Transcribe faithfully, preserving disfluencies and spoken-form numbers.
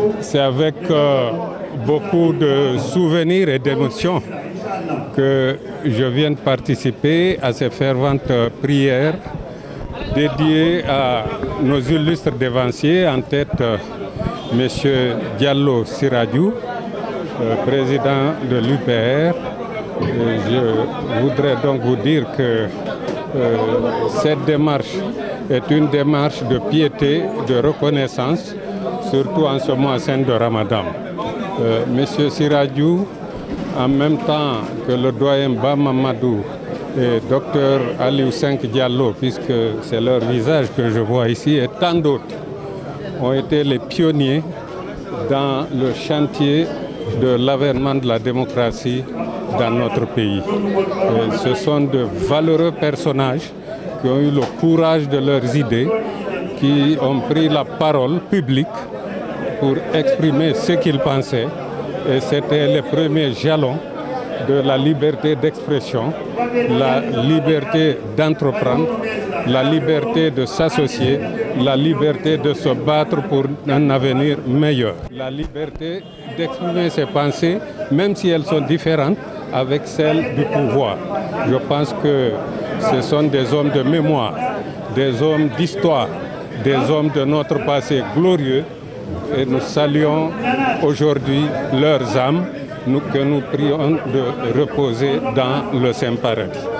C'est avec euh, beaucoup de souvenirs et d'émotions que je viens de participer à ces ferventes prières dédiées à nos illustres dévanciers, en tête euh, M. Diallo Siradiou, euh, président de l'U P R. Et je voudrais donc vous dire que euh, cette démarche est une démarche de piété, de reconnaissance, surtout en ce mois saint de Ramadan. Euh, M. Siradiou, en même temps que le doyen Bamamadou et docteur Aliou Cinq Diallo, puisque c'est leur visage que je vois ici, et tant d'autres, ont été les pionniers dans le chantier de l'avènement de la démocratie dans notre pays. Et ce sont de valeureux personnages qui ont eu le courage de leurs idées, qui ont pris la parole publique pour exprimer ce qu'ils pensaient. Et c'était les premiers jalons de la liberté d'expression, la liberté d'entreprendre, la liberté de s'associer, la liberté de se battre pour un avenir meilleur. La liberté d'exprimer ses pensées, même si elles sont différentes, avec celles du pouvoir. Je pense que ce sont des hommes de mémoire, des hommes d'histoire, des hommes de notre passé glorieux, et nous saluons aujourd'hui leurs âmes, nous, que nous prions de reposer dans le Saint Paradis.